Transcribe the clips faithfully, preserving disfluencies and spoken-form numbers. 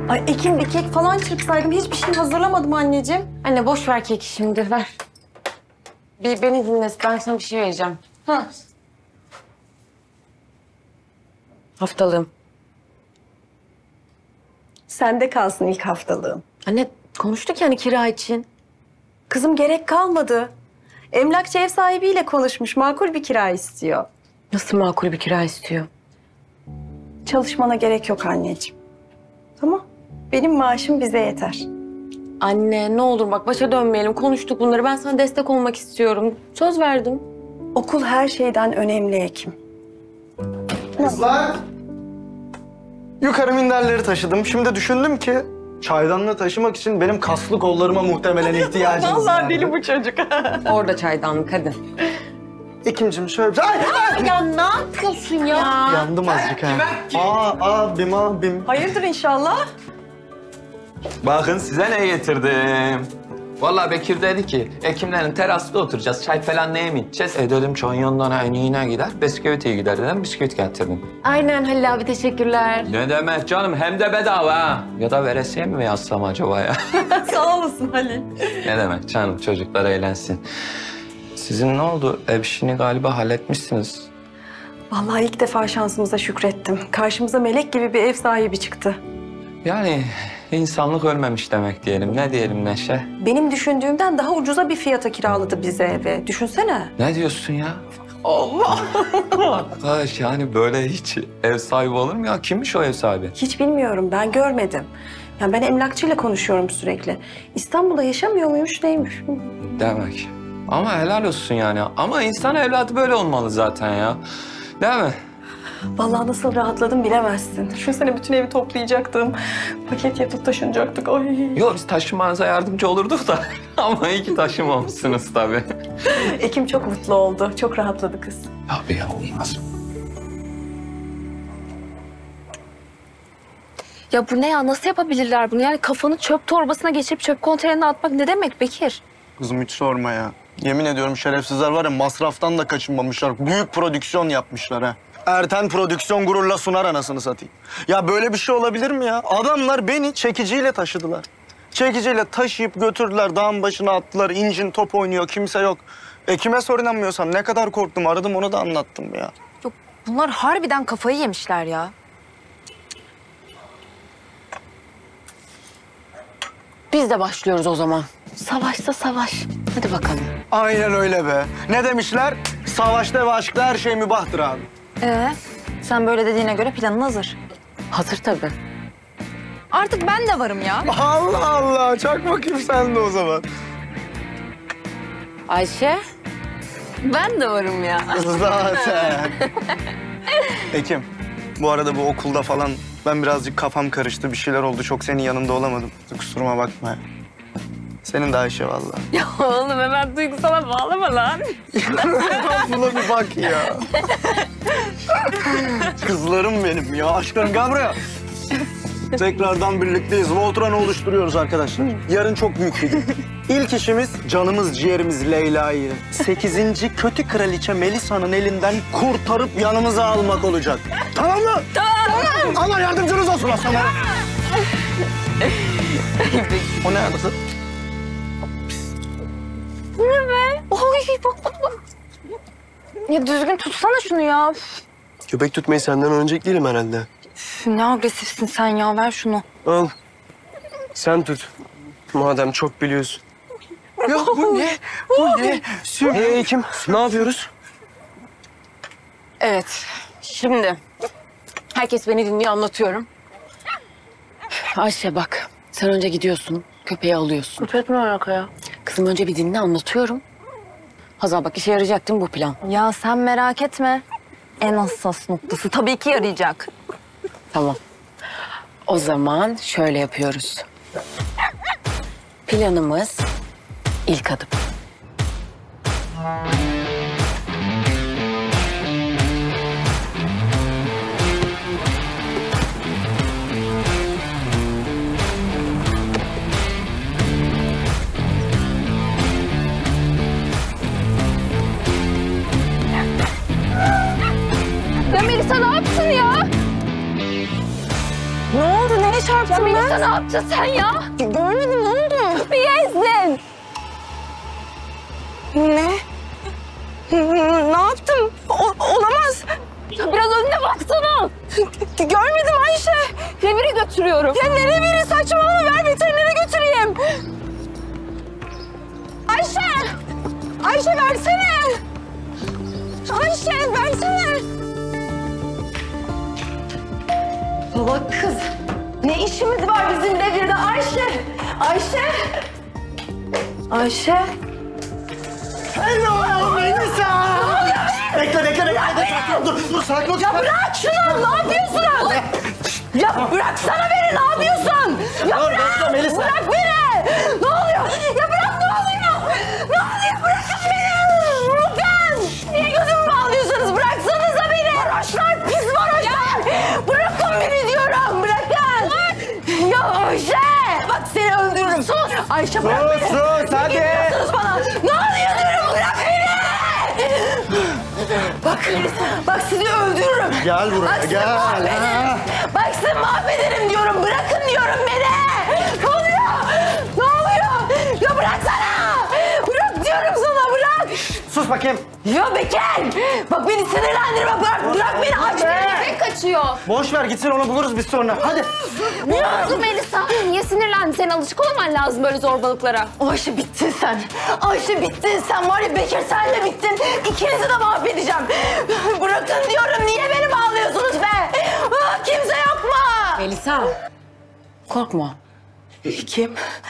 Ay Ekim bir kek falan çırpsaydım. Hiçbir şey hazırlamadım anneciğim. Anne boş ver keki şimdi ver. Bir beni dinle, ben sana bir şey vereceğim. Ha. Haftalığım. Sende kalsın ilk haftalığım. Anne konuştuk yani kira için. Kızım gerek kalmadı. Emlakçı ev sahibiyle konuşmuş. Makul bir kira istiyor. Nasıl makul bir kira istiyor? Çalışmana gerek yok anneciğim. Tamam. Benim maaşım bize yeter. Anne ne olur bak başa dönmeyelim. Konuştuk bunları. Ben sana destek olmak istiyorum. Söz verdim. Okul her şeyden önemli Ekim. Kızlar! Yukarı minderleri taşıdım. Şimdi düşündüm ki çaydanlığı taşımak için benim kaslı kollarıma muhtemelen ihtiyacınız var. Vallahi deli bu çocuk. Orada çaydanlık hadi. Ekim'cim şöyle bir... Ay, ay! Ya ne yapıyorsun ya? Yandım azıcık ha. Aa, abim, abim. Hayırdır inşallah? Bakın size ne getirdim. Vallahi Bekir dedi ki, Ekimlerin terasında oturacağız, çay falan neye mi içeceğiz? E dedim çayın yanından en iyine gider, bisküvite gider dedim, bisküvit getirdim. Aynen Halil abi teşekkürler. Ne demek canım, hem de bedava ha. Ya da veresiye mi yazsam acaba ya? Sağ olasın Halil. Ne demek canım, çocuklar eğlensin. Sizin ne oldu? Ev işini galiba halletmişsiniz. Vallahi ilk defa şansımıza şükrettim. Karşımıza melek gibi bir ev sahibi çıktı. Yani insanlık ölmemiş demek diyelim. Ne diyelim Neşe? Benim düşündüğümden daha ucuza bir fiyata kiraladı bize evi. Düşünsene. Ne diyorsun ya? Allah! Arkadaş yani böyle hiç ev sahibi olur mu ya? Kimmiş o ev sahibi? Hiç bilmiyorum, ben görmedim. Yani ben emlakçıyla konuşuyorum sürekli. İstanbul'da yaşamıyor muymuş, neymiş? Demek. Ama helal olsun yani. Ama insan evladı böyle olmalı zaten ya. Değil mi? Vallahi nasıl rahatladım bilemezsin. Düşünsene bütün evi toplayacaktım. Paket yapıp taşınacaktık. Ay. Yok biz taşınmanıza yardımcı olurduk da. Ama iyi ki taşımamışsınız tabii. Ekim çok mutlu oldu. Çok rahatladı kız. Abi ya olmaz. Ya bu ne ya? Nasıl yapabilirler bunu? Yani kafanı çöp torbasına geçirip çöp konteynerine atmak ne demek Bekir? Kızım hiç sorma ya. Yemin ediyorum şerefsizler var ya masraftan da kaçınmamışlar. Büyük prodüksiyon yapmışlar ha. Erten prodüksiyon gururla sunar anasını satayım. Ya böyle bir şey olabilir mi ya? Adamlar beni çekiciyle taşıdılar. Çekiciyle taşıyıp götürdüler, dağın başına attılar. İncin top oynuyor, kimse yok. E kime sor inanmıyorsan ne kadar korktum, aradım onu da anlattım ya. Yok bunlar harbiden kafayı yemişler ya. Biz de başlıyoruz o zaman. Savaşsa savaş. Hadi bakalım. Aynen öyle be. Ne demişler? Savaşta ve aşkta her şey mübahtır abi. Ee, sen böyle dediğine göre planın hazır. Hazır tabii. Artık ben de varım ya. Allah Allah, çak bakayım sen de o zaman. Ayşe. Ben de varım ya. Zaten. Ekim, bu arada bu okulda falan ben birazcık kafam karıştı. Bir şeyler oldu. Çok senin yanında olamadım. Kusuruma bakma ya. Senin de Ayşe vallahi. Ya oğlum hemen duygusala bağlama lan. Buna bir bak ya. Kızlarım benim ya. Aşklarım gel buraya. Tekrardan birlikteyiz. Voltran'ı oluşturuyoruz arkadaşlar. Yarın çok büyük bir gün. İlk işimiz canımız ciğerimiz Leyla'yı sekizinci kötü kraliçe Melisa'nın elinden kurtarıp yanımıza almak olacak. Tamam mı? Tamam. Allah yardımcınız olsun aslanlar. O ne yaptı? Oy bak bak bak. Ya düzgün tutsana şunu ya. Köpek tutmayı senden öğrenecek değilim herhalde. Üf, ne agresifsin sen ya, ver şunu. Al. Sen tut. Madem çok biliyorsun. Ya bu ne? Bu ne? Hey Ekim, ne yapıyoruz? Evet. Şimdi herkes beni dinliyor, anlatıyorum. Ayşe bak. Sen önce gidiyorsun. Köpeği alıyorsun. Köpek mi alaka ya? Kızım önce bir dinle, anlatıyorum. Hazal bak işe yarayacak değil mi bu plan? Ya sen merak etme. En hassas noktası tabii ki yarayacak. Tamam. O zaman şöyle yapıyoruz. Planımız ilk adım. Ya Melisa ne yaptın ya? Ne oldu, ne Kime çarptın ben? Melisa ne yaptın sen ya? Görmedim, ne oldu? Bir ezdin. Ne? Ne yaptım? O- olamaz. Ya biraz önüne baksana. Görmedim Ayşe. Revire götürüyorum. Ya ne reviri, saçmalama, ver veterinere götüreyim. Ayşe! Ayşe versene. Ayşe versene. Baba kız, ne işimiz var bizim revirde Ayşe? Ayşe! Ayşe! Hello Melisa! Bekle, bekle, bekle, bekle. Dur, dur, sakin ol. Ya bırak şunu, ne yapıyorsun? Ya bıraksana beni, ne yapıyorsun? Ya Dur, bırak, bekle Melisa. bırak beni. Ne oluyor? Ya bırak, ne oluyor? Ne oluyor? Bırakın beni. Bırakın. Niye gözümü bağlıyorsunuz? Bıraksanıza beni. Varoşlar, pis varoşlar. Bırakın beni diyorum, bırakın. Ya Ayşe. Bak seni öldürürüm. Sus. Ayşe bırak Sus, beni. sus, hadi. Ne yapıyorsunuz bana? Ne oluyor diyorum, bırak beni. Bak, bak sizi öldürürüm. Gel buraya, Bak sizi gel. mahvederim. Ha. Bak sizi mahvederim diyorum. Bırakın diyorum beni. Ne oluyor? Ne oluyor? Ya bıraksana. Bırak diyorum sana, bırak. Sus bakayım. Ya Bekir. Bak beni sinirlendirme. Bırak, bırak beni. Aç beni. Nefes kaçıyor. Boş ver gitsin, onu buluruz biz sonra. Hadi. Ne oldu Melisa? Niye sinirlendin? Senin alışık olman lazım böyle zorbalıklara. Ayşe bittin sen. Ayşe bittin sen. Var ya Bekir, sen de bittin. İkinizi de mahvedeceğim. Bırakın diyorum. Niye beni bağlıyorsunuz be? Ah, kimse yok mu? Melisa, korkma. Kim?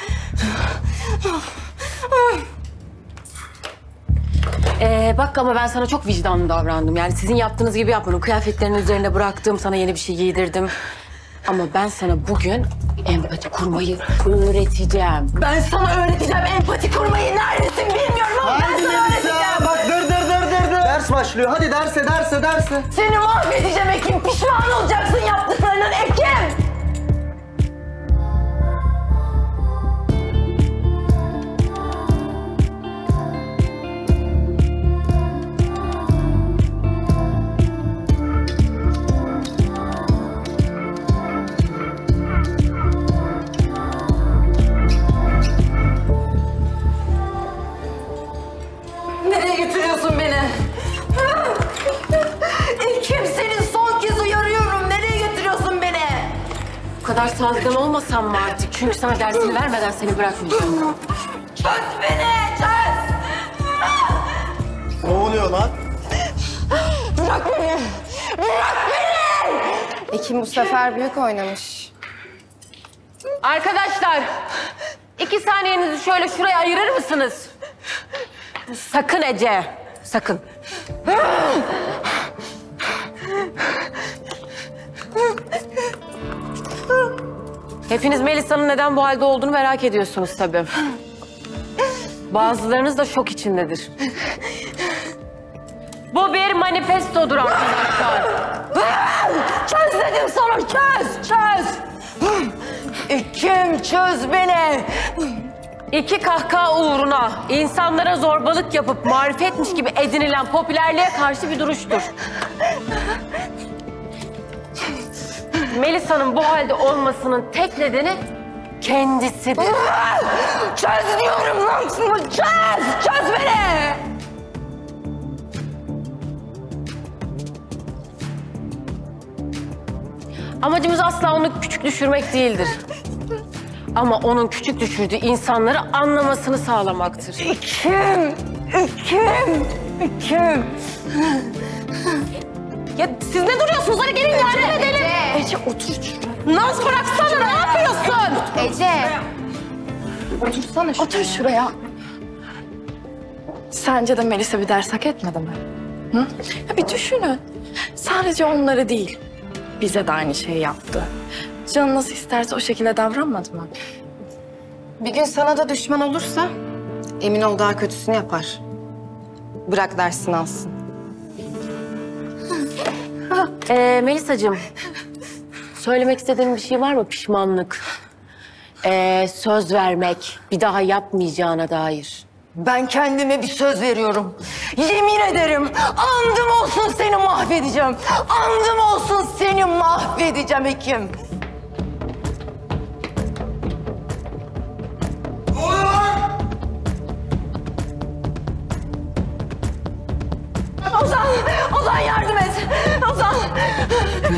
Ee, bak ama ben sana çok vicdanlı davrandım. Yani sizin yaptığınız gibi yapmadım. Kıyafetlerin üzerine bıraktım, sana yeni bir şey giydirdim. Ama ben sana bugün empati kurmayı öğreteceğim. Ben sana öğreteceğim empati kurmayı. Neredesin bilmiyorum ama ben Hadi sana Melisa. öğreteceğim. Bak dur, dur, dur, dur, dur. Ders başlıyor. Hadi derse, derse, derse. Seni mahvedeceğim Ekim. Pişman olacaksın yaptıklarının Ekim. Nereye götürüyorsun beni? Ekim, seni son kez uyarıyorum. Nereye götürüyorsun beni? Bu kadar saldırgan olmasam mı artık? Çünkü sana dersini vermeden seni bırakmayacağım. Çöz beni, çöz. Ne oluyor lan? Bırak beni. Bırak beni. Ekim bu sefer büyük oynamış. Arkadaşlar, iki saniyenizi şöyle şuraya ayırır mısınız? Sakın Ece, sakın. Hepiniz Melisa'nın neden bu halde olduğunu merak ediyorsunuz tabii. Bazılarınız da şok içindedir. Bu bir manifestodur arkadaşlar. Çöz dedim sana, çöz, çöz. Ekim, çöz beni. İki kahkaha uğruna insanlara zorbalık yapıp marifetmiş gibi edinilen popülerliğe karşı bir duruştur. Melisa'nın bu halde olmasının tek nedeni kendisidir. Çöz diyorum lan sana, çöz, çöz beni. Amacımız asla onu küçük düşürmek değildir. Ama onun küçük düşürdüğü insanları anlamasını sağlamaktır. Ekim, Ekim, Ekim. Ya siz ne duruyorsunuz? Hadi gelin yardım edelim. Ece otur şuraya. Naz bıraksana, ne yapıyorsun? Ece! Otursana şuraya. Otur şuraya. Sence de Melisa bir ders hak etmedi mi? Hı? Ya bir düşünün. Sadece onları değil, bize de aynı şeyi yaptı. Canı nasıl isterse o şekilde davranmadı mı? Bir gün sana da düşman olursa emin ol daha kötüsünü yapar. Bırak dersini alsın. Ee, Melisa'cığım, söylemek istediğin bir şey var mı? Pişmanlık, ee, söz vermek, bir daha yapmayacağına dair. Ben kendime bir söz veriyorum. Yemin ederim, andım olsun seni mahvedeceğim. Andım olsun seni mahvedeceğim Ekim.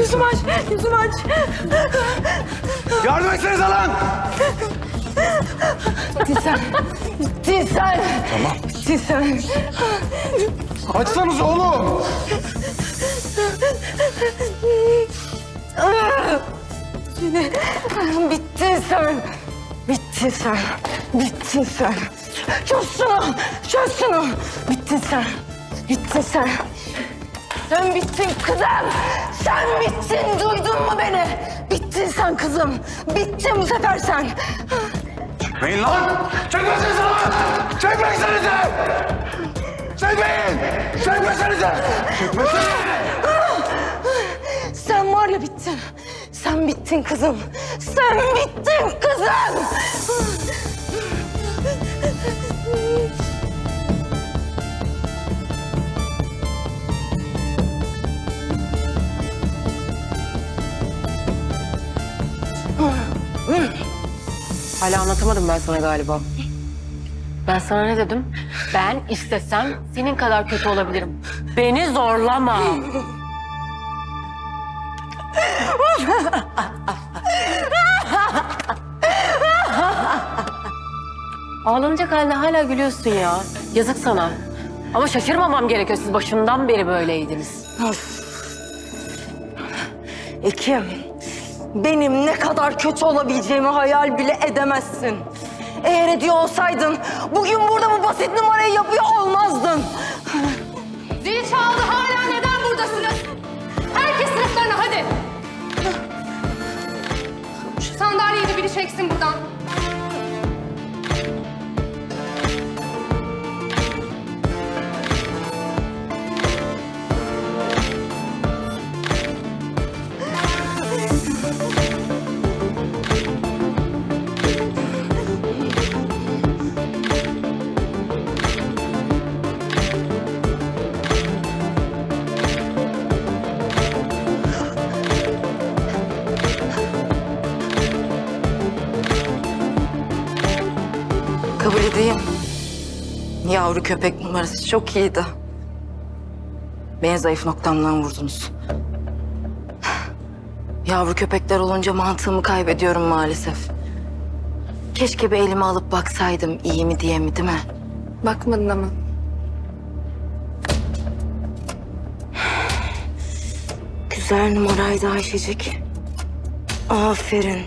Yüzümü aç, yüzümü aç. Yardım etsenize lan! Bittin sen. Bittin sen. Tamam. Bittin sen. Açsanız oğlum! Bittin sen. Bittin sen. Bittin sen. Çöz şunu. Çöz şunu. Bittin sen. Bittin sen. Sen bittin kızım. Sen bittin. Duydun mu beni? Bittin sen kızım. Bittin bu sefer sen. Çekmeyin lan! Çekmesenize lan! Çekmesenize! Çekmeyin! Çekmesenize! Çekmesenize! Sen var ya bittin. Sen bittin kızım. Sen bittin kızım. Hala anlatamadım ben sana galiba. Ben sana ne dedim? Ben istesem senin kadar kötü olabilirim. Beni zorlama. Ağlanacak haline hala gülüyorsun ya. Yazık sana. Ama şaşırmamam gerekiyor. Siz başından beri böyleydiniz. Ekim, benim ne kadar kötü olabileceğimi hayal bile edemezsin. Eğer ediyor olsaydın bugün burada bu basit numarayı yapıyor olmazdın. Zil çaldı, hala neden buradasınız? Herkes sınıflarına hadi. Şu sandalyeyi de biri çeksin buradan. Kabul edeyim. Yavru köpek numarası çok iyiydi. Beni zayıf noktamdan vurdunuz. Yavru köpekler olunca mantığımı kaybediyorum maalesef. Keşke bir elime alıp baksaydım iyi mi diye mi, değil mi? Bakmadın ama. Güzel numaraydı Ayşecik. Aferin.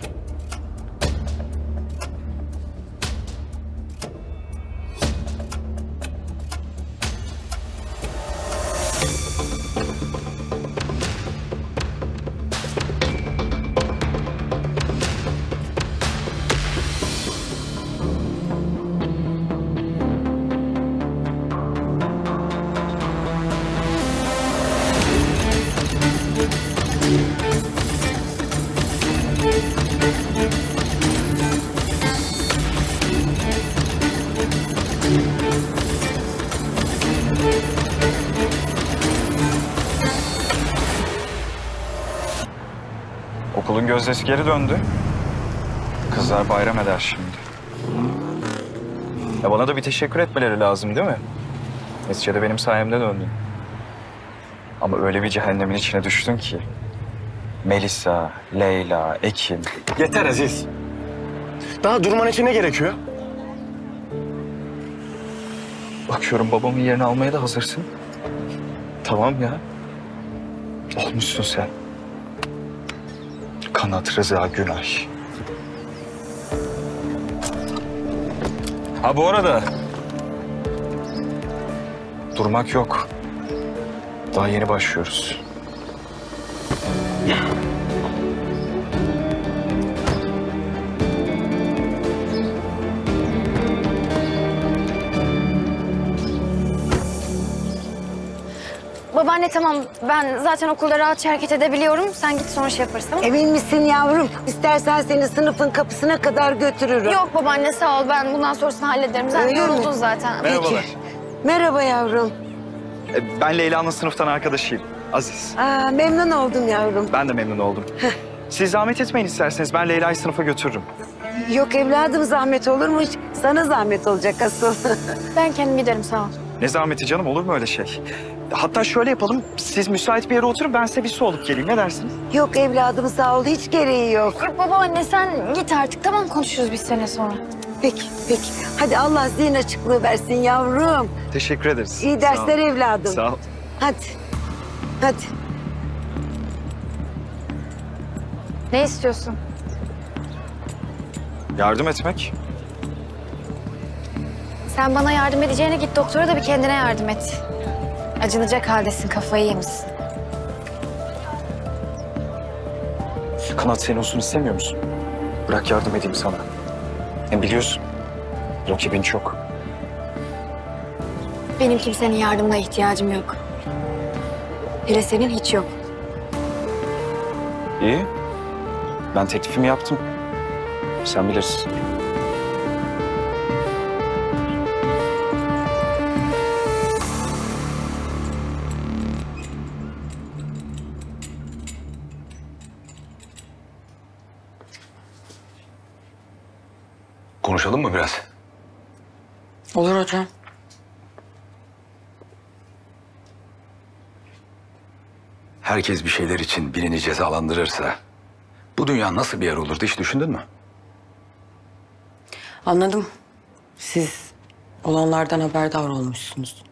Okulun gözdesi geri döndü. Kızlar bayram eder şimdi. Ya bana da bir teşekkür etmeleri lazım değil mi? Neticede benim sayemde döndün. Ama öyle bir cehennemin içine düştün ki. Melisa, Leyla, Ekim. Yeter Aziz. Daha durman için ne gerekiyor? Bakıyorum babamın yerini almaya da hazırsın. Tamam ya. Olmuşsun sen. Kanat Rıza Günay. Ha bu arada... Durmak yok. Daha yeni başlıyoruz. Babaanne tamam, ben zaten okulda rahatça hareket edebiliyorum. Sen git sonra şey yaparız, tamam mı? Emin misin yavrum? İstersen seni sınıfın kapısına kadar götürürüm. Yok babaanne sağ ol, ben bundan sonrasını hallederim. Sen Öyle yoruldun mi? zaten. Merhabalar. Merhaba yavrum. E, Ben Leyla'nın sınıftan arkadaşıyım. Aziz. Aa, memnun oldum yavrum. Ben de memnun oldum. Siz zahmet etmeyin isterseniz. Ben Leyla'yı sınıfa götürürüm. Yok evladım zahmet olur mu? Sana zahmet olacak asıl. Ben kendim giderim sağ ol. Ne zahmeti canım, olur mu öyle şey? Hatta şöyle yapalım, siz müsait bir yere oturun, ben size bir su alıp geleyim. Ne dersiniz? Yok evladım sağ ol, hiç gereği yok. Yok babaanne sen git artık tamam konuşuruz bir sene sonra. Peki, peki. Hadi Allah zihin açıklığı versin yavrum. Teşekkür ederiz. İyi dersler evladım. Sağ ol. Hadi, hadi. Ne istiyorsun? Yardım etmek. Sen bana yardım edeceğine git doktora da bir kendine yardım et. Acınacak haldesin, kafayı yemişsin. Kanat senin olsun istemiyor musun? Bırak yardım edeyim sana. Hem biliyorsun, rakibin çok. Benim kimsenin yardımına ihtiyacım yok. Hele senin hiç yok. İyi. Ben teklifimi yaptım. Sen bilirsin. Konuşalım mı biraz? Olur hocam. Herkes bir şeyler için birini cezalandırırsa bu dünya nasıl bir yer olurdu hiç düşündün mü? Anladım. Siz olanlardan haberdar olmuşsunuz.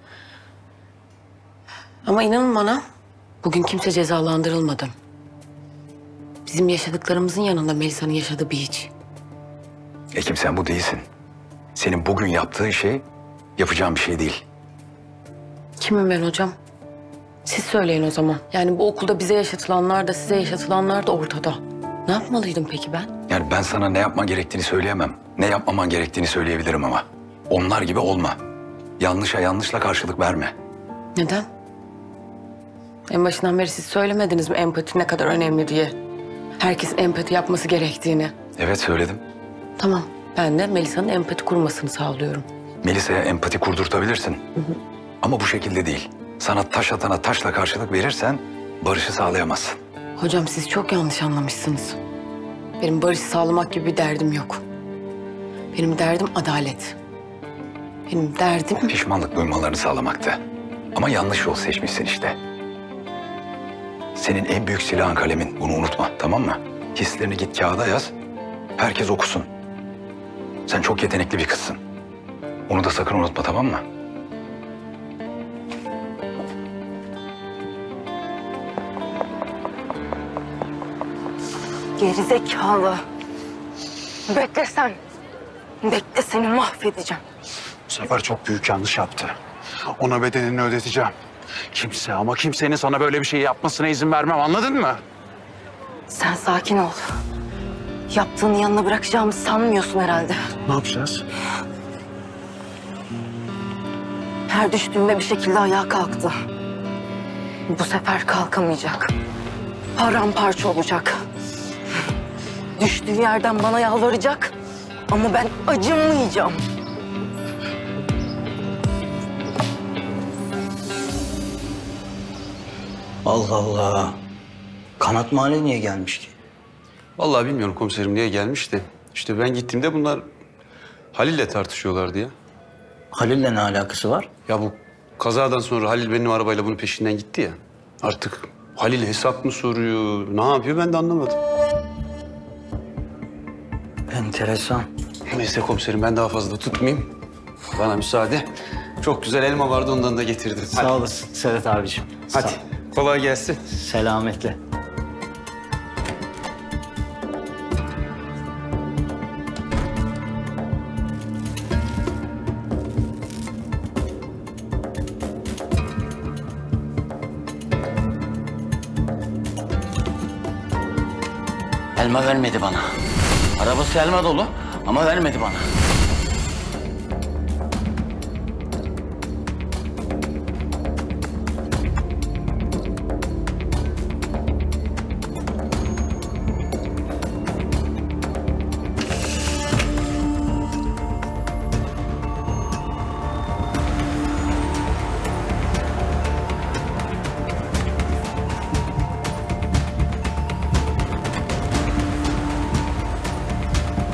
Ama inanın bana bugün kimse cezalandırılmadı. Bizim yaşadıklarımızın yanında Melisa'nın yaşadığı bir hiç. Ekim sen bu değilsin. Senin bugün yaptığın şey yapacağın bir şey değil. Kimim ben hocam? Siz söyleyin o zaman. Yani bu okulda bize yaşatılanlar da size yaşatılanlar da ortada. Ne yapmalıydım peki ben? Yani ben sana ne yapman gerektiğini söyleyemem. Ne yapmaman gerektiğini söyleyebilirim ama. Onlar gibi olma. Yanlışa yanlışla karşılık verme. Neden? En başından beri siz söylemediniz mi empati ne kadar önemli diye? Herkesin empati yapması gerektiğini. Evet söyledim. Tamam. Ben de Melisa'nın empati kurmasını sağlıyorum. Melisa'ya empati kurdurtabilirsin. Hı hı. Ama bu şekilde değil. Sana taş atana taşla karşılık verirsen barışı sağlayamazsın. Hocam siz çok yanlış anlamışsınız. Benim barışı sağlamak gibi bir derdim yok. Benim derdim adalet. Benim derdim... Pişmanlık duymalarını sağlamaktı. Ama yanlış yol seçmişsin işte. Senin en büyük silahın kalemin. Bunu unutma, tamam mı? Hislerini git kağıda yaz. Herkes okusun. Sen çok yetenekli bir kızsın. Onu da sakın unutma, tamam mı? Gerizekalı. Bekle sen. Bekle seni mahvedeceğim. Bu sefer çok büyük yanlış yaptı. Ona bedelini ödeteceğim. Kimse ama kimsenin sana böyle bir şey yapmasına izin vermem, anladın mı? Sen sakin ol. Yaptığını yanına bırakacağımı sanmıyorsun herhalde. Ne yapacağız? Her düştüğümde bir şekilde ayağa kalktı. Bu sefer kalkamayacak. Paramparça olacak. Düştüğü yerden bana yalvaracak. Ama ben acımayacağım. Allah Allah. Kanat Mahalle niye gelmiş ki? Vallahi bilmiyorum komiserim niye gelmiş de. İşte ben gittiğimde bunlar Halil'le tartışıyorlardı ya. Halil'le ne alakası var? Ya bu kazadan sonra Halil benim arabayla bunun peşinden gitti ya. Artık Halil hesap mı soruyor, ne yapıyor ben de anlamadım. Enteresan. Neyse komiserim ben daha fazla tutmayayım. Bana müsaade. Çok güzel elma vardı ondan da getirdim. Sağ Hadi. olasın Sedat abicim. Hadi Sağ. kolay gelsin. Selametle. Elma vermedi bana. Arabası elma dolu ama vermedi bana.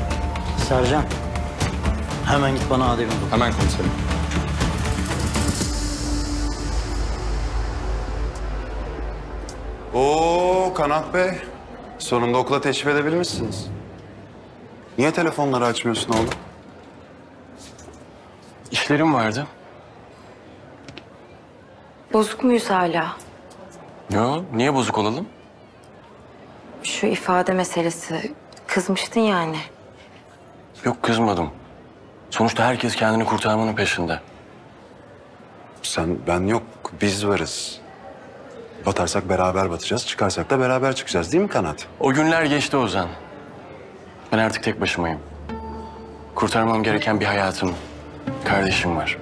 Sercan, hemen git bana ademi bul. Hemen komiserim. Oo Kanat Bey. Sonunda okula teşrif edebilmişsiniz. Niye telefonları açmıyorsun oğlum? İşlerim vardı. Bozuk muyuz hala? Yo, niye bozuk olalım? Şu ifade meselesi. Kızmıştın yani. Yok, kızmadım. Sonuçta herkes kendini kurtarmanın peşinde. Sen, ben yok. Biz varız. Batarsak beraber batacağız, çıkarsak da beraber çıkacağız değil mi Kanat? O günler geçti Ozan. Ben artık tek başımayım. Kurtarmam gereken bir hayatım, kardeşim var.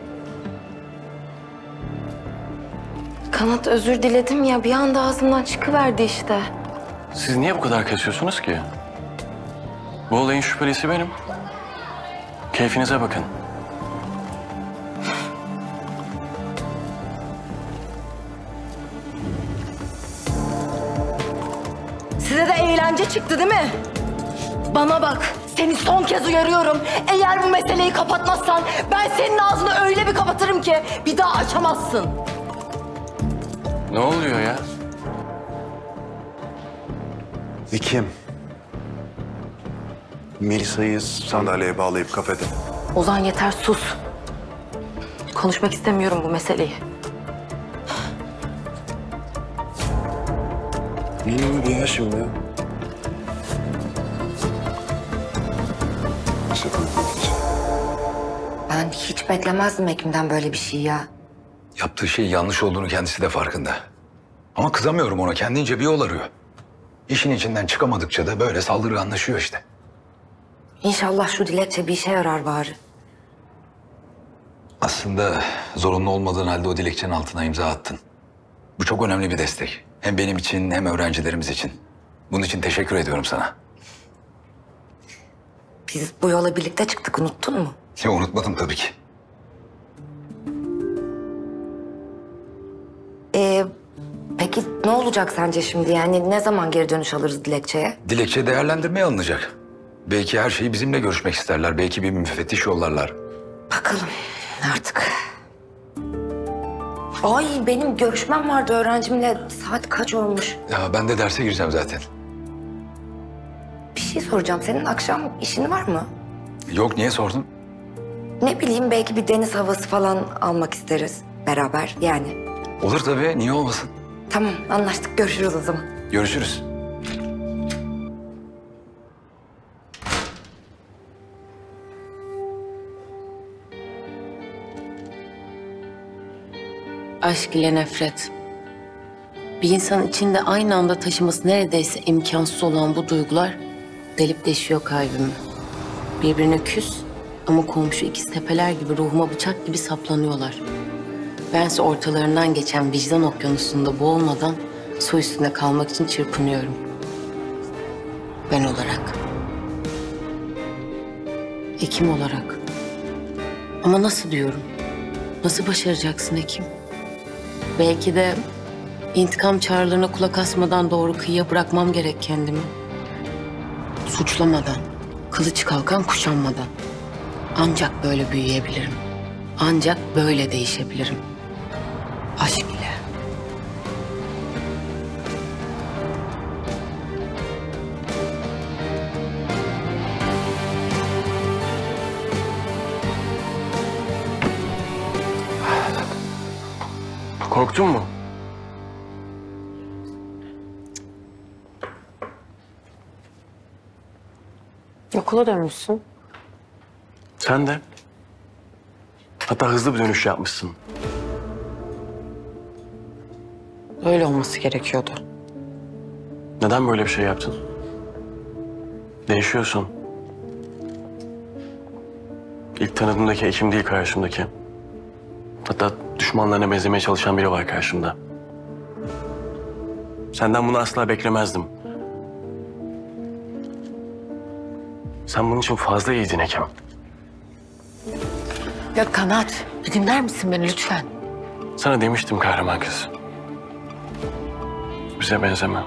Kanat özür diledim ya, bir anda ağzımdan çıkıverdi işte. Siz niye bu kadar kasıyorsunuz ki? Bu olayın şüphelisi benim. Keyfinize bakın. Size de eğlence çıktı değil mi? Bana bak, seni son kez uyarıyorum. Eğer bu meseleyi kapatmazsan ben senin ağzını öyle bir kapatırım ki bir daha açamazsın. Ne oluyor ya? Kim? Melisa'yı sandalyeye bağlayıp kafede. Ozan yeter, sus. Konuşmak istemiyorum bu meseleyi. Ne oldu ya şimdi? Ben hiç beklemezdim Ekim'den böyle bir şey ya. Yaptığı şey yanlış olduğunu kendisi de farkında. Ama kızamıyorum ona. Kendince bir yol arıyor. İşin içinden çıkamadıkça da böyle saldırganlaşıyor işte. İnşallah şu dilekçe bir işe yarar bari. Aslında zorunlu olmadığın halde o dilekçenin altına imza attın. Bu çok önemli bir destek. Hem benim için hem öğrencilerimiz için. Bunun için teşekkür ediyorum sana. Biz bu yola birlikte çıktık, unuttun mu? Ya unutmadım tabii ki. Ee, peki ne olacak sence şimdi? Yani ne zaman geri dönüş alırız dilekçeye? Dilekçe değerlendirmeye alınacak. Belki her şeyi bizimle görüşmek isterler. Belki bir müfettiş yollarlar. Bakalım artık. Ay benim görüşmem vardı öğrencimle. Saat kaç olmuş? Ya ben de derse gireceğim zaten. Bir şey soracağım. Senin akşam işin var mı? Yok, niye sordun? Ne bileyim, belki bir deniz havası falan almak isteriz beraber yani. Olur tabii, niye olmasın? Tamam, anlaştık. Görüşürüz o zaman. Görüşürüz. Aşk ile nefret. Bir insanın içinde aynı anda taşıması neredeyse imkansız olan bu duygular delip deşiyor kalbimi. Birbirine küs ama komşu ikiz tepeler gibi ruhuma bıçak gibi saplanıyorlar. Bense ortalarından geçen vicdan okyanusunda boğulmadan su üstünde kalmak için çırpınıyorum. Ben olarak. Ekim olarak. Ama nasıl diyorum? Nasıl başaracaksın Ekim? Belki de intikam çağrılarına kulak asmadan doğru kıyıya bırakmam gerek kendimi. Suçlamadan, kılıç kalkan kuşanmadan. Ancak böyle büyüyebilirim. Ancak böyle değişebilirim. Aşk ile. Korktun mu? Okula dönmüşsün. Sen de. Hatta hızlı bir dönüş yapmışsın. Öyle olması gerekiyordu. Neden böyle bir şey yaptın? Değişiyorsun. İlk tanıdığımdaki Ekim değil karşımdaki. Hatta düşmanlarına benzemeye çalışan biri var karşımda. Senden bunu asla beklemezdim. Sen bunun için fazla iyiydin Ekim. Ya Kanat, bir dinler misin beni lütfen? Sana demiştim kahraman kız. Bize benzeme.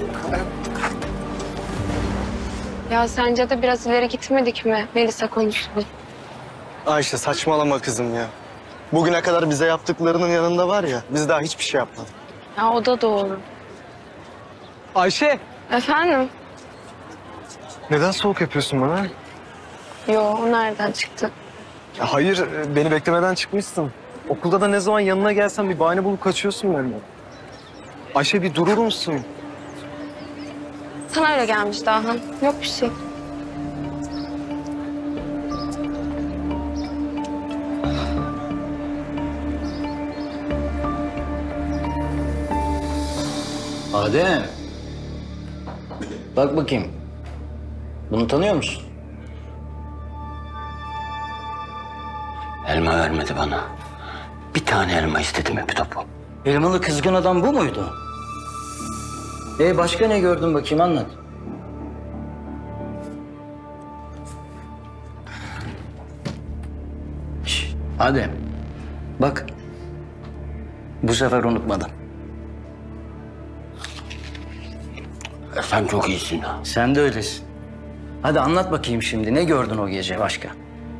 Ya sence de biraz ileri gitmedik mi Melisa konusunda? Ayşe saçmalama kızım ya. Bugüne kadar bize yaptıklarının yanında var ya, biz daha hiçbir şey yapmadık. Ya o da doğru. Ayşe. Efendim? Neden soğuk yapıyorsun bana? Yo, o nereden çıktı? Ya hayır, beni beklemeden çıkmışsın. Okulda da ne zaman yanına gelsem bir bahane bulup kaçıyorsun benden. Ayşe bir durur musun? Sana öyle gelmiş Dahan. Yok bir şey. Adem. Bak bakayım. Bunu tanıyor musun? Elma vermedi bana. Bir tane elma istedim hep topu. Elmalı kızgın adam bu muydu? E başka ne gördün bakayım anlat. Şş, Adem. Bak. Bu sefer unutmadım. Sen çok iyisin ha. Sen de öylesin. Hadi anlat bakayım şimdi. Ne gördün o gece başka?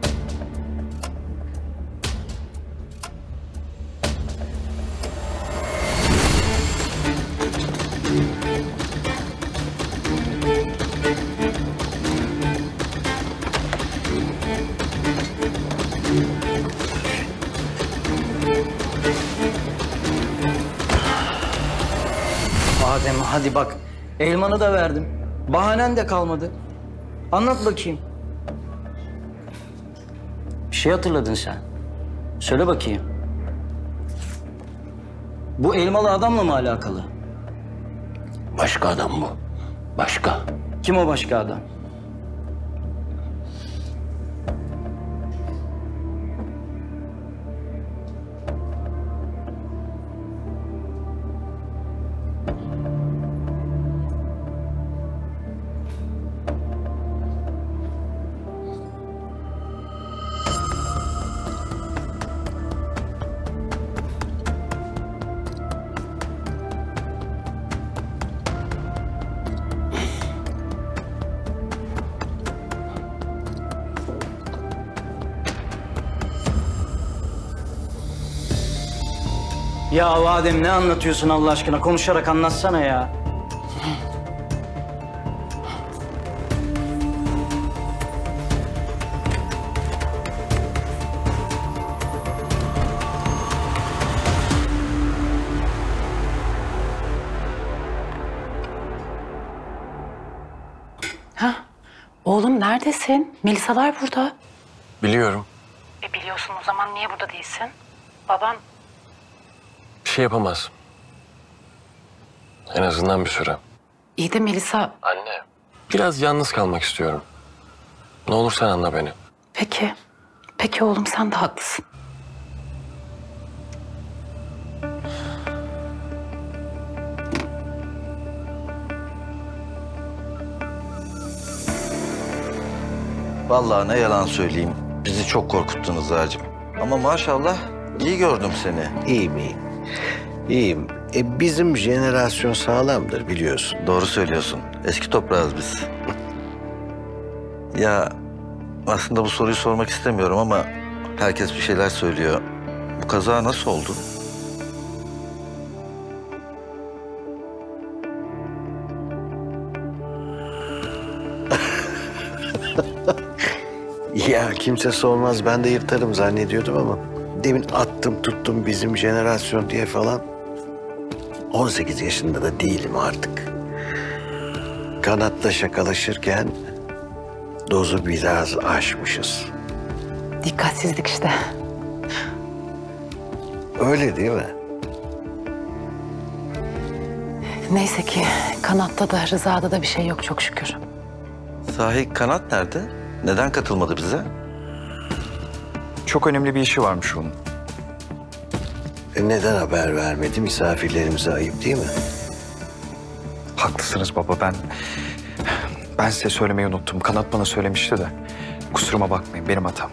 Adem hadi bak. Elmanı da verdim. Bahanen de kalmadı. Anlat bakayım. Bir şey hatırladın sen. Söyle bakayım. Bu elmalı adamla mı alakalı? Başka adam bu. Başka. Kim o başka adam? Ya Adem ne anlatıyorsun Allah aşkına? Konuşarak anlatsana ya. Ha? Oğlum neredesin? Melisa'lar burada. Biliyorum. E biliyorsun o zaman niye burada değilsin? Baban Bir şey yapamaz. En azından bir süre. İyi de Melisa... Anne. Biraz yalnız kalmak istiyorum. Ne olur sen anla beni. Peki. Peki oğlum sen de haklısın. Vallahi ne yalan söyleyeyim. Bizi çok korkuttun Rıza'cığım. Ama maşallah iyi gördüm seni. İyiyim, iyiyim. İyiyim. E, bizim jenerasyon sağlamdır biliyorsun. Doğru söylüyorsun. Eski toprağız biz. Ya aslında bu soruyu sormak istemiyorum ama herkes bir şeyler söylüyor. Bu kaza nasıl oldu? Ya kimse sormaz, ben de yırtarım zannediyordum ama demin attım tuttum bizim jenerasyon diye falan. on sekiz yaşında da değilim artık. Kanatla şakalaşırken dozu biraz aşmışız. Dikkatsizlik işte. Öyle değil mi? Neyse ki Kanat'ta da Rıza'da da bir şey yok çok şükür. Sahi Kanat nerede? Neden katılmadı bize? Çok önemli bir işi varmış onun. E neden haber vermedi? Misafirlerimize ayıp değil mi? Haklısınız baba. Ben ben size söylemeyi unuttum. Kanat bana söylemişti de. Kusuruma bakmayın. Benim hatam.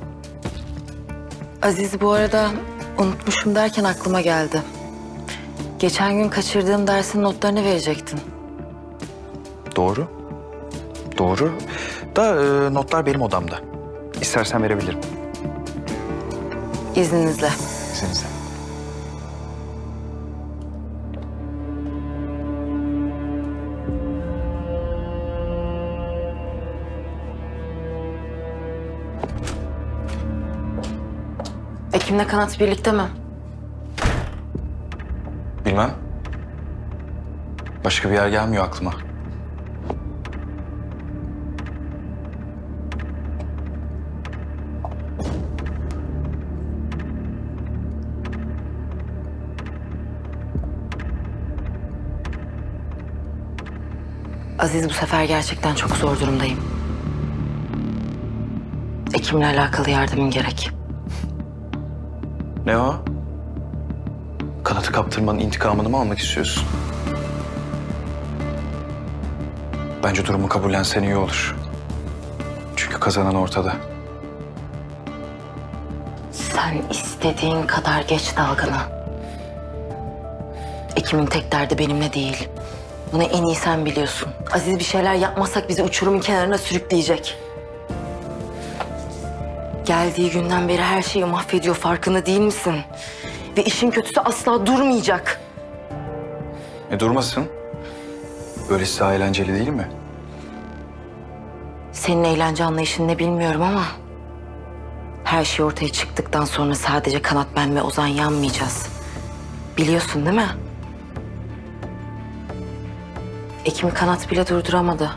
Aziz bu arada unutmuşum derken aklıma geldi. Geçen gün kaçırdığım dersin notlarını verecektin. Doğru. Doğru. Da e, notlar benim odamda. İstersen verebilirim. İzninizle. İzninizle. Ekim'le Kanat birlikte mi? Bilmem. Başka bir yer gelmiyor aklıma. Aziz, bu sefer gerçekten çok zor durumdayım. Ekim'le alakalı yardımın gerek. Ne o? Kanat'ı kaptırmanın intikamını mı almak istiyorsun? Bence durumu kabullensen iyi olur. Çünkü kazanan ortada. Sen istediğin kadar geç dalgana. Ekim'in tek derdi benimle değil. Bunu en iyi sen biliyorsun. Aziz bir şeyler yapmazsak bizi uçurumun kenarına sürükleyecek. Geldiği günden beri her şeyi mahvediyor, farkında değil misin? Ve işin kötüsü asla durmayacak. E durmasın. Böylesi daha eğlenceli değil mi? Senin eğlence anlayışın ne bilmiyorum ama... her şey ortaya çıktıktan sonra sadece Kanat, ben ve Ozan yanmayacağız. Biliyorsun değil mi? Ekim'i Kanat bile durduramadı.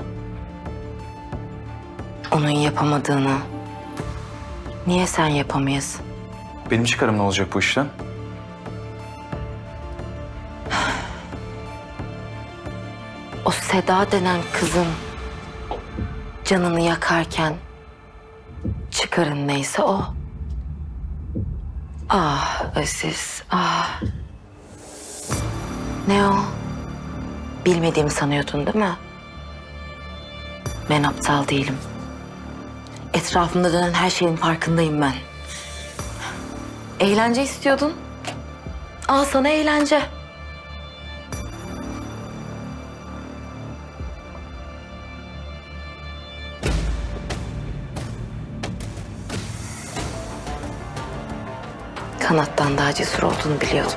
Onun yapamadığını... niye sen yapamayasın? Benim çıkarım ne olacak bu işten? O Seda denen kızın canını yakarken çıkarın neyse o. Ah Aziz, ah. Ne o? Bilmediğimi sanıyordun değil mi? Ben aptal değilim. Etrafımda dönen her şeyin farkındayım ben. Eğlence istiyordun. Al sana eğlence. Kanattan daha cesur olduğunu biliyordum.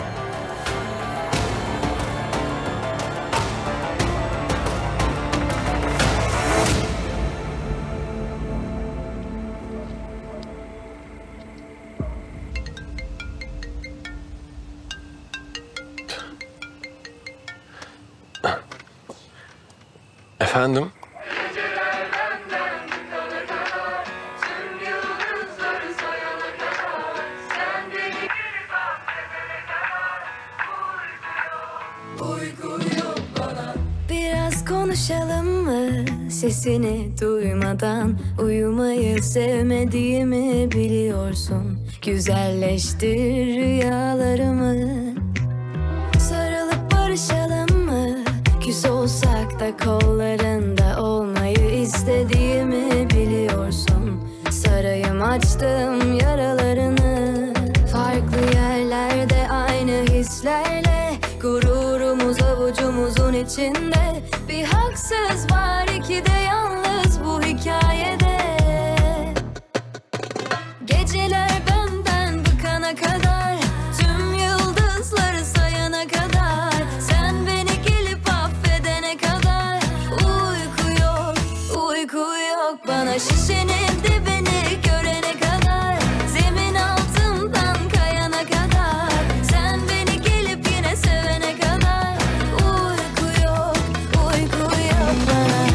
Efendim? Biraz konuşalım mı? Sesini duymadan uyumayı sevmediğimi biliyorsun. Güzelleştir rüyalarımı. Sarılıp barışalım mı? Küs olsak da kollarında olmayı istediğimi biliyorsun. Sarayım açtım yaralarını. Farklı yerlerde aynı hislerle. Gururumuz avucumuzun içinde. Bir haksız var, iki de yalnız bu hikayede. Geceler benden bıkana kadar, tüm yıldızları sayana kadar, sen beni gelip affedene kadar. Uyku yok, uyku yok bana, şişenin dibini görene kadar, zemin altımdan kayana kadar, sen beni gelip yine sevene kadar. Uyku yok, uyku yok bana.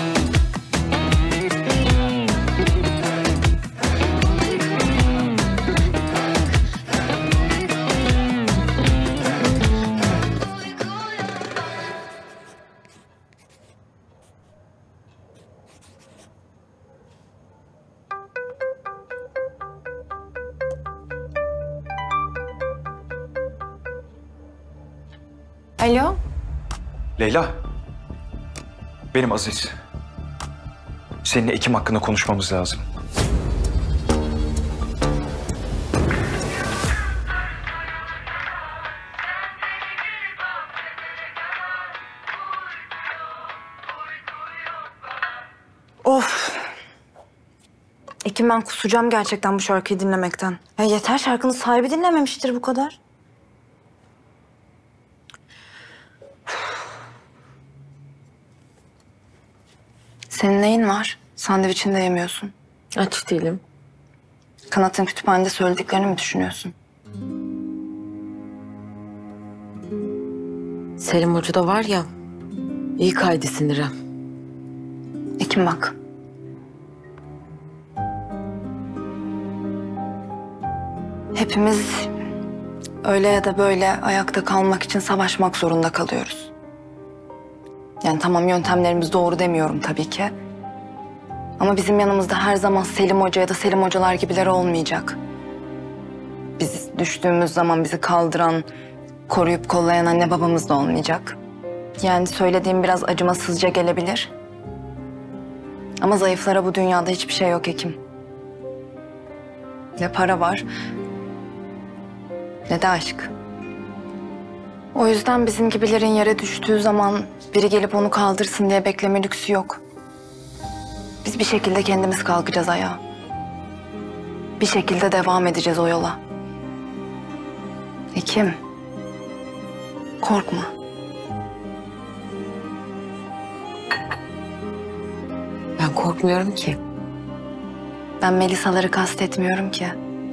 Alo? Leyla. Benim Aziz. Seninle Ekim hakkında konuşmamız lazım. Of. Ekim ben kusacağım gerçekten bu şarkıyı dinlemekten. Ya yeter, şarkının sahibi dinlememiştir bu kadar. Senin neyin var? Sandviçini de yemiyorsun. Aç değilim. Kanat'ın kütüphanede söylediklerini mi düşünüyorsun? Selim Hoca da var ya, iyi kaydı sinire. Ekim bak. Hepimiz öyle ya da böyle ayakta kalmak için savaşmak zorunda kalıyoruz. Yani tamam, yöntemlerimiz doğru demiyorum tabii ki. Ama bizim yanımızda her zaman Selim Hoca ya da Selim Hocalar gibileri olmayacak. Biz düştüğümüz zaman bizi kaldıran, koruyup kollayan anne babamız da olmayacak. Yani söylediğim biraz acımasızca gelebilir. Ama zayıflara bu dünyada hiçbir şey yok Ekim. Ne para var, ne de aşk. O yüzden bizim gibilerin yere düştüğü zaman biri gelip onu kaldırsın diye bekleme lüksü yok. Biz bir şekilde kendimiz kalkacağız ayağa. Bir şekilde devam edeceğiz o yola. Ekim, korkma. Ben korkmuyorum ki. Ben Melisa'ları kastetmiyorum ki.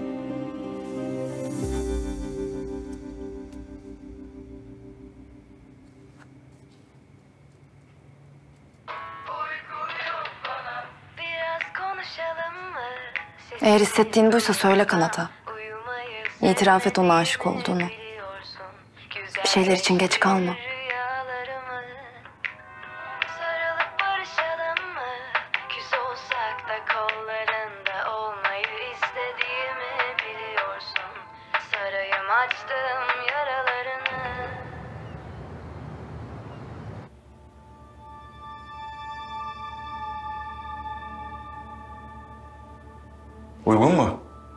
Eğer hissettiğin buysa söyle Kanat'a. İtiraf et ona aşık olduğunu. Bir şeyler için geç kalma. Uygun mu?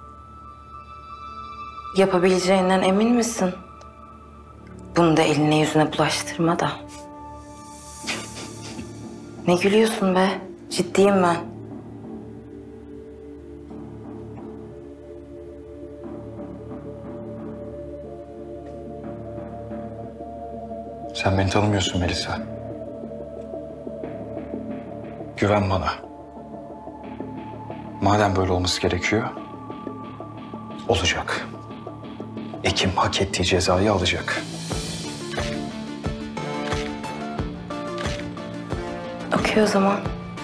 Yapabileceğinden emin misin? Bunu da eline yüzüne bulaştırma da. Ne gülüyorsun be? Ciddiyim ben. Sen beni tanımıyorsun Melisa. Güven bana. Madem böyle olması gerekiyor, olacak. Ekim hak ettiği cezayı alacak. Okey o zaman.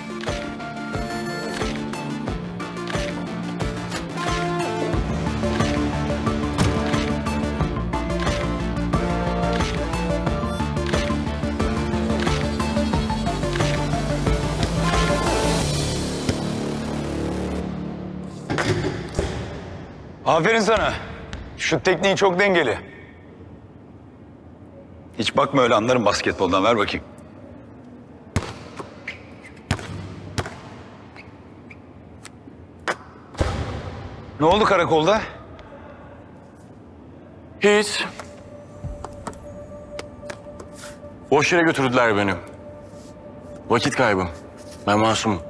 Aferin sana. Şu tekniği çok dengeli. Hiç bakma öyle, anlarım basketboldan. Ver bakayım. Ne oldu karakolda? Hiç. Boş yere götürdüler beni. Vakit kaybı. Ben masumum.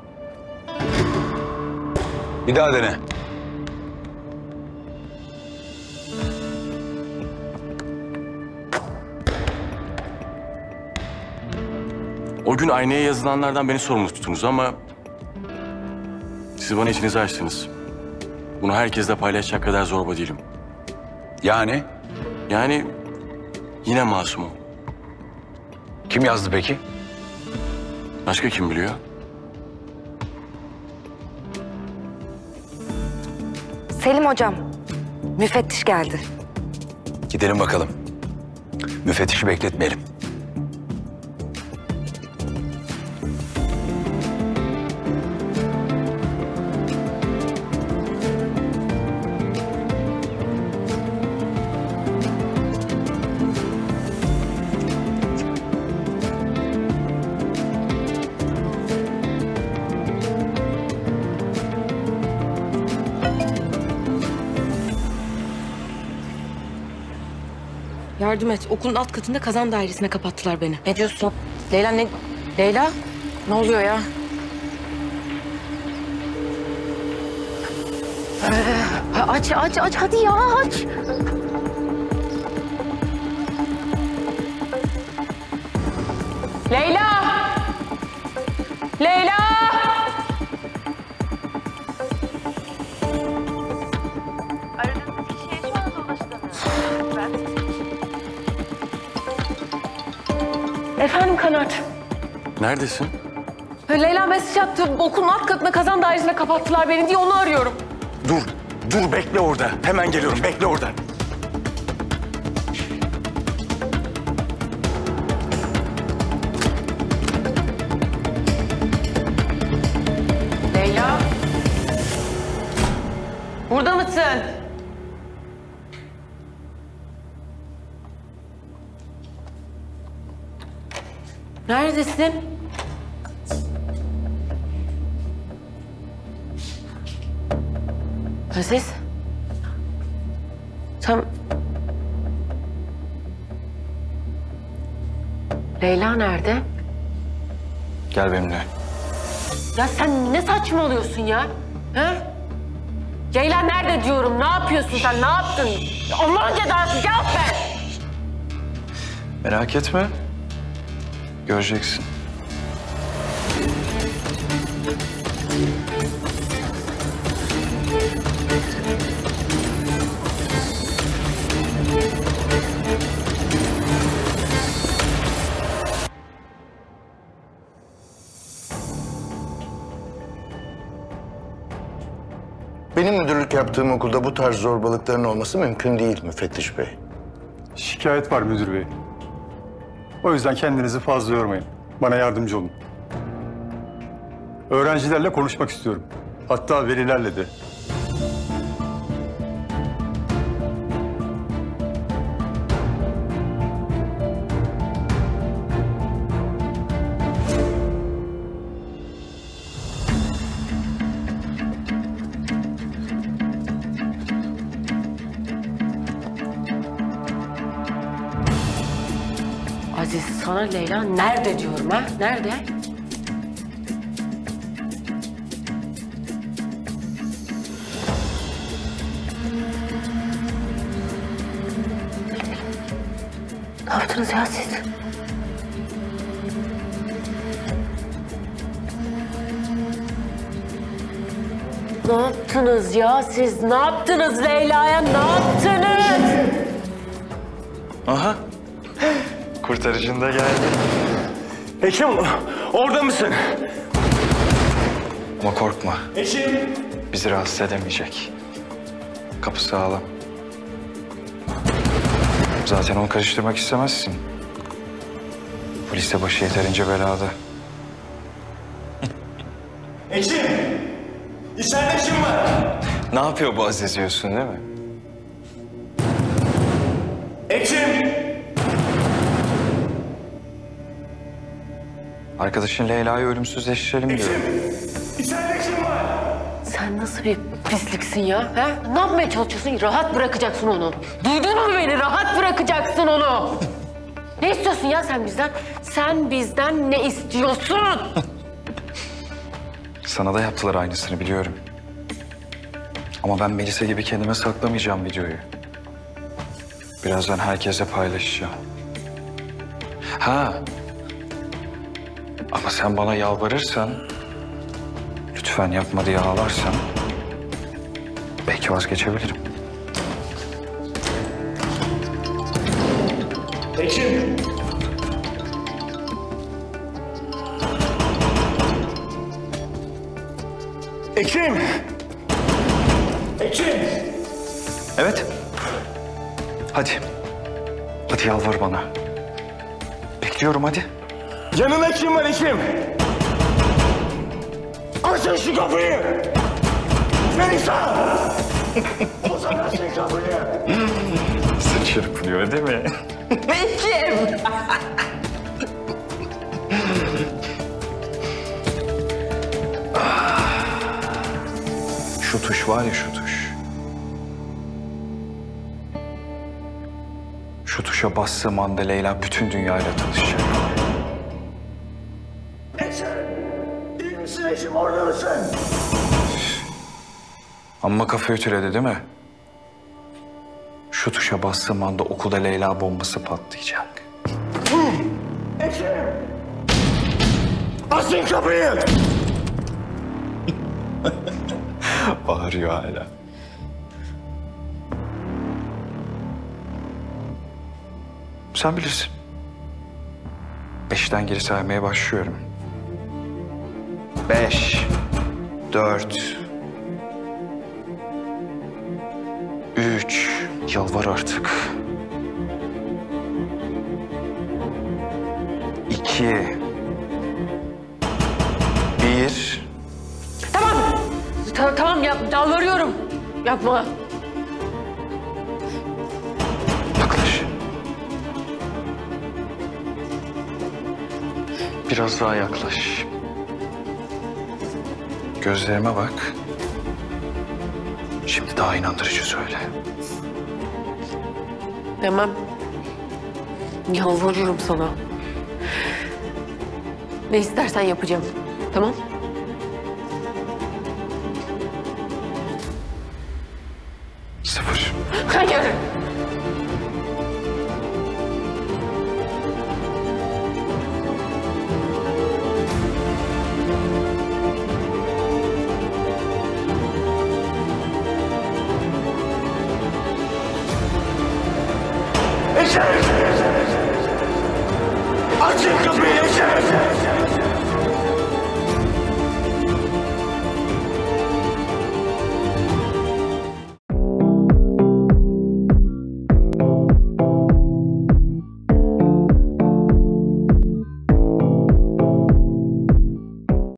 Bir daha dene. O gün aynaya yazılanlardan beni sorumlu tuttunuz ama... siz bana içinizi açtınız. Bunu herkesle paylaşacak kadar zorba değilim. Yani? Yani yine masumum. Kim yazdı peki? Başka kim biliyor? Selim hocam, müfettiş geldi. Gidelim bakalım. Müfettişi bekletmeyelim. Yardım et. Okulun alt katında kazan dairesine kapattılar beni. Ne diyorsun? Leyla ne? Leyla? Ne oluyor ya? Ee, aç, aç, aç. Hadi ya aç. Leyla! Leyla! Aradığınız kişiye şu anda ulaşılamıyor. Efendim Kanat. Neredesin? Leyla mesaj attı. Okulun alt katına kazan dairesine kapattılar beni diye onu arıyorum. Dur, dur bekle orada. Hemen geliyorum, bekle orada. Leyla. Burada mısın? Neredesin? Aziz. Sen... Leyla nerede? Gel benimle. Ya sen ne saçmalıyorsun ya? Ha? Leyla nerede diyorum? Ne yapıyorsun sen? Ne yaptın? Allah'ın cezası cevap ver! Merak etme. Göreceksin. Benim müdürlük yaptığım okulda bu tarz zorbalıkların olması mümkün değil müfettiş bey. Şikayet var müdür bey. O yüzden kendinizi fazla yormayın. Bana yardımcı olun. Öğrencilerle konuşmak istiyorum. Hatta velilerle de. Aziz sana Leyla nerede diyorum ha? Nerede? Ne yaptınız ya siz? Ne yaptınız ya siz? Ne yaptınız Leyla'ya? Ne yaptınız? Aha. Kurtarıcın da geldi. Ekim, orada mısın? Ama korkma. Ekim! Bizi rahatsız edemeyecek. Kapı sağlam. Zaten onu karıştırmak istemezsin. Polis de başı yeterince belada. Ekim! İçeride kim var? Ne yapıyor bu Aziz diyorsun değil mi? Ekim! Arkadaşın Leyla'yı ölümsüzleştirelim diyor. İçeride kim var? Sen nasıl bir pisliksin ya? Ha? Ne yapmaya çalışıyorsun? Rahat bırakacaksın onu. Duydun mu beni? Rahat bırakacaksın onu. Ne istiyorsun ya sen bizden? Sen bizden ne istiyorsun? Sana da yaptılar aynısını biliyorum. Ama ben Melisa gibi kendime saklamayacağım videoyu. Birazdan herkese paylaşacağım. Ha. Ama sen bana yalvarırsan, lütfen yapma diye ağlarsan, belki vazgeçebilirim. Ekim! Ekim! Ekim! Evet. Hadi. Hadi yalvar bana. Bekliyorum hadi. Yanında kim var Ekim? Açın şu kapıyı! Melisa! Uzanarsın kapıyı! Sırt çırpınıyor değil mi? Ekim! Şu tuş var ya şu tuş. Şu tuşa bastığım anda Leyla bütün dünyayla tanışacak. Ekim! İyi misin Ekim? Orada mısın? Amma kafa ütüledi değil mi? Şu tuşa bastığım anda okulda Leyla bombası patlayacak. Açın kapıyı! Bağırıyor hala. Sen bilirsin. Beşten geri saymaya başlıyorum. Beş, dört, üç, yalvar artık. İki, bir. Tamam. Ta- tamam ya, yalvarıyorum. Yapma. Yaklaş. Biraz daha yaklaş. Gözlerime bak. Şimdi daha inandırıcı söyle. Demem. Yalvarıyorum sana. Ne istersen yapacağım. Tamam?